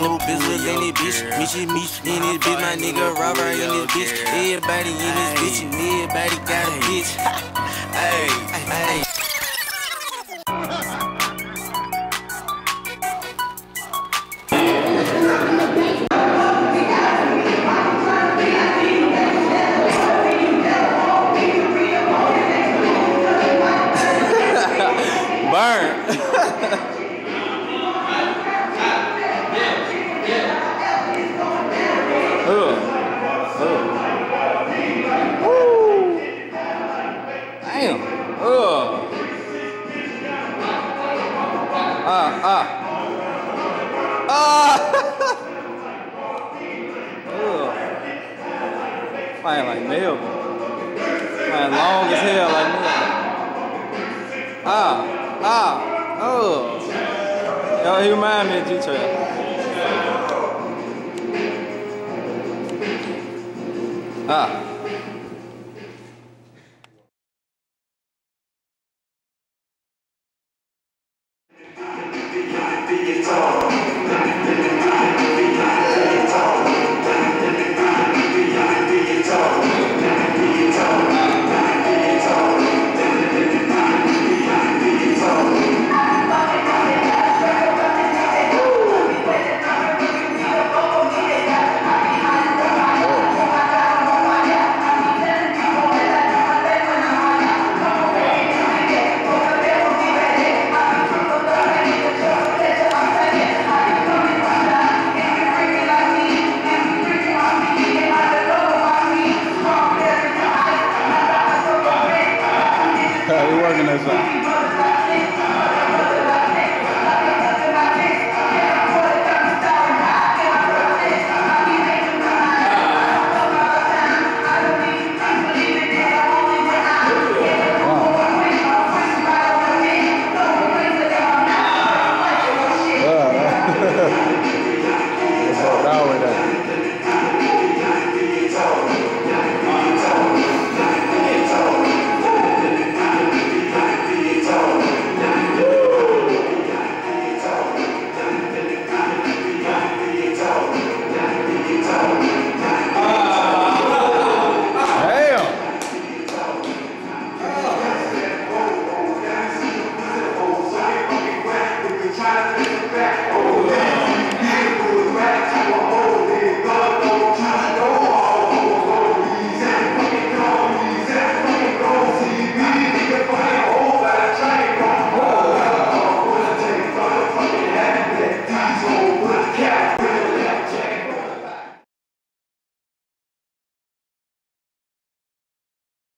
whole business in this bitch. Mitchie in this bitch, my nigga Robert in this bitch. Everybody in this bitch and everybody got a bitch. Hey. Burn. Damn. Man, like nail. Man, long as hell, like nail. Yo, he remind me of G-Trail. Ah.